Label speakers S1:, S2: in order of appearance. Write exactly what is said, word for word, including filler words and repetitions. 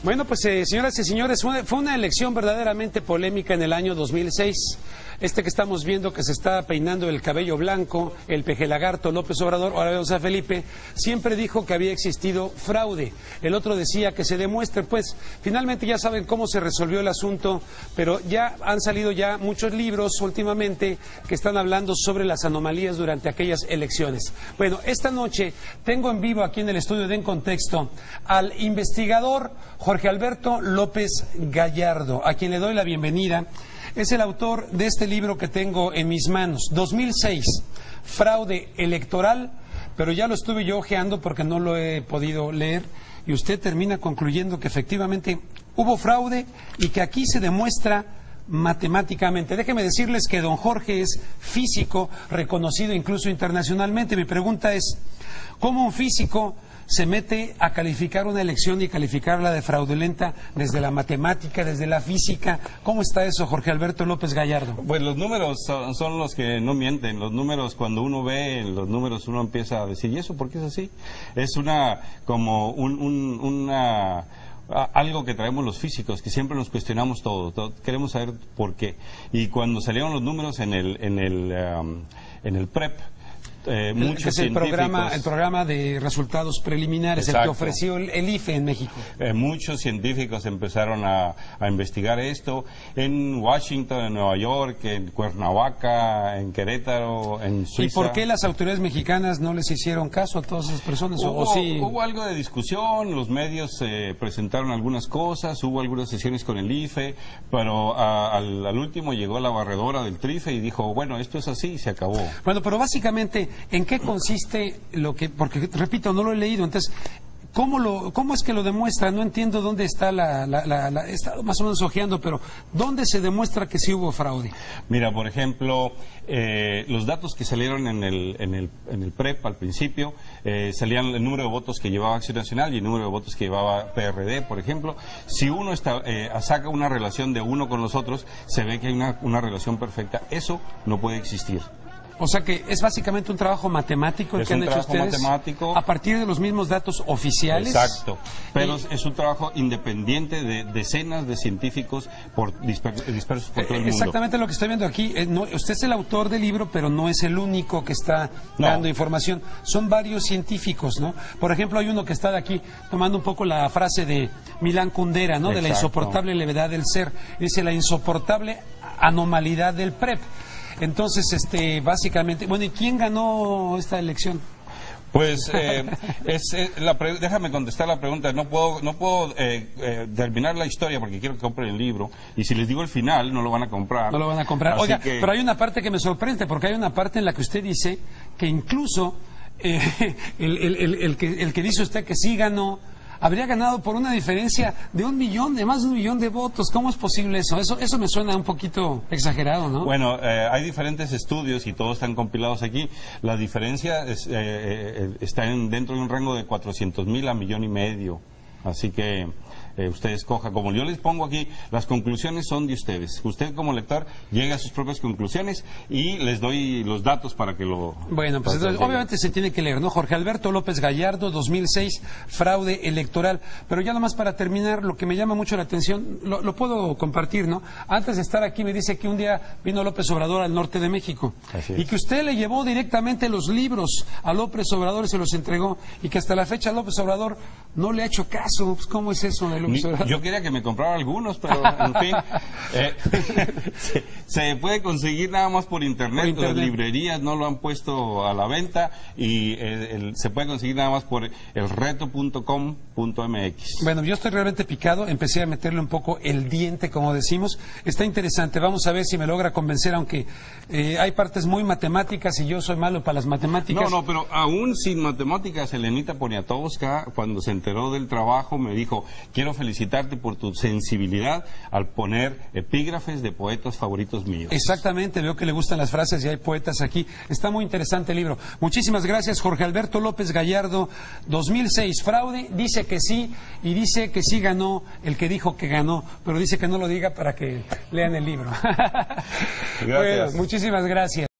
S1: Bueno, pues eh, señoras y señores, fue, fue una elección verdaderamente polémica en el año dos mil seis. Este que estamos viendo que se está peinando el cabello blanco, el pejelagarto López Obrador, ahora vemos a Felipe, siempre dijo que había existido fraude. El otro decía que se demuestre, pues finalmente ya saben cómo se resolvió el asunto, pero ya han salido ya muchos libros últimamente que están hablando sobre las anomalías durante aquellas elecciones. Bueno, esta noche tengo en vivo aquí en el estudio de En Contexto al investigador Jorge Alberto López Gallardo, a quien le doy la bienvenida. Es el autor de este libro que tengo en mis manos, dos mil seis, Fraude Electoral, pero ya lo estuve yo hojeando porque no lo he podido leer, y usted termina concluyendo que efectivamente hubo fraude y que aquí se demuestra matemáticamente. Déjeme decirles que don Jorge es físico, reconocido incluso internacionalmente. Mi pregunta es, ¿cómo un físico se mete a calificar una elección y calificarla de fraudulenta desde la matemática, desde la física? ¿Cómo está eso, Jorge Alberto López Gallardo?
S2: Pues los números son, son los que no mienten. Los números, cuando uno ve los números, uno empieza a decir, ¿y eso por qué es así? Es una, como un, un, una... algo que traemos los físicos, que siempre nos cuestionamos todo, todo, queremos saber por qué. Y cuando salieron los números en el en el um, en el PREP, eh, muchos
S1: que es el programa, el programa de resultados preliminares, exacto, el que ofreció el, el I F E en México.
S2: Eh, muchos científicos empezaron a, a investigar esto en Washington, en Nueva York, en Cuernavaca, en Querétaro, en Suiza.
S1: ¿Y por qué las autoridades mexicanas no les hicieron caso a todas esas personas?
S2: Hubo,
S1: ¿O sí?
S2: hubo algo de discusión, los medios eh, presentaron algunas cosas, hubo algunas sesiones con el I F E, pero a, al, al último llegó la barredora del TRIFE y dijo, bueno, esto es así y se acabó.
S1: Bueno, pero básicamente, ¿en qué consiste lo que, porque repito, no lo he leído, entonces, ¿cómo, lo, cómo es que lo demuestra? No entiendo dónde está la, la, la, la he estado más o menos ojeando, pero ¿dónde se demuestra que sí hubo fraude?
S2: Mira, por ejemplo, eh, los datos que salieron en el, en el, en el PREP al principio, eh, salían el número de votos que llevaba Acción Nacional y el número de votos que llevaba P R D, por ejemplo. Si uno está, eh, saca una relación de uno con los otros, se ve que hay una, una relación perfecta. Eso no puede existir.
S1: O sea que es básicamente un trabajo matemático el
S2: es
S1: que han
S2: un
S1: hecho
S2: trabajo
S1: ustedes
S2: matemático,
S1: a partir de los mismos datos oficiales.
S2: Exacto, pero
S1: y...
S2: es un trabajo independiente de decenas de científicos por disper, dispersos por todo el mundo.
S1: Exactamente lo que estoy viendo aquí. Eh, no, usted es el autor del libro, pero no es el único que está dando no. información. Son varios científicos, ¿no? Por ejemplo, hay uno que está de aquí tomando un poco la frase de Milán Kundera, ¿no? Exacto. De la insoportable levedad del ser. Dice la insoportable anomalidad del PREP. Entonces, este, básicamente, bueno, ¿y quién ganó esta elección?
S2: Pues, eh, es, eh, la pre déjame contestar la pregunta. No puedo, no puedo eh, eh, terminar la historia porque quiero que compren el libro. Y si les digo el final, no lo van a comprar.
S1: No lo van a comprar.
S2: Así
S1: Oiga,
S2: que...
S1: pero hay una parte que me sorprende, porque hay una parte en la que usted dice que incluso eh, el, el, el, el, que, el que dice usted que sí ganó, habría ganado por una diferencia de un millón, de más de un millón de votos. ¿Cómo es posible eso? Eso, eso me suena un poquito exagerado, ¿no?
S2: Bueno, eh, hay diferentes estudios y todos están compilados aquí. La diferencia es, eh, eh, está en, dentro de un rango de cuatrocientos mil a millón y medio. Así que eh, usted escoja. Como yo les pongo aquí, las conclusiones son de ustedes. Usted como lector llega a sus propias conclusiones y les doy los datos para que lo...
S1: Bueno, pues entonces, obviamente se tiene que leer, ¿no? Jorge Alberto López Gallardo, dos mil seis, Fraude Electoral. Pero ya nomás para terminar, lo que me llama mucho la atención, lo, lo puedo compartir, ¿no? Antes de estar aquí me dice que un día vino López Obrador al norte de México.
S2: Así es.
S1: Y que usted le llevó directamente los libros a López Obrador y se los entregó. Y que hasta la fecha López Obrador no le ha hecho caso. Pues, ¿cómo es eso de López Obrador?
S2: Yo quería que me comprara algunos, pero en fin, eh, se, se puede conseguir nada más por internet. por internet. Las librerías no lo han puesto a la venta y eh, el, se puede conseguir nada más por el reto punto com punto m x.
S1: Bueno, yo estoy realmente picado, empecé a meterle un poco el diente, como decimos. Está interesante, vamos a ver si me logra convencer, aunque eh, hay partes muy matemáticas y yo soy malo para las matemáticas.
S2: No, no, pero aún sin matemáticas, Elenita Poniatowska, cuando se enteró del trabajo, me dijo, quiero felicitarte por tu sensibilidad al poner epígrafes de poetas favoritos míos.
S1: Exactamente, veo que le gustan las frases y hay poetas aquí. Está muy interesante el libro. Muchísimas gracias, Jorge Alberto López Gallardo. dos mil seis, Fraude, dice que sí y dice que sí ganó el que dijo que ganó, pero dice que no lo diga para que lean el libro.
S2: Gracias.
S1: Bueno, muchísimas gracias.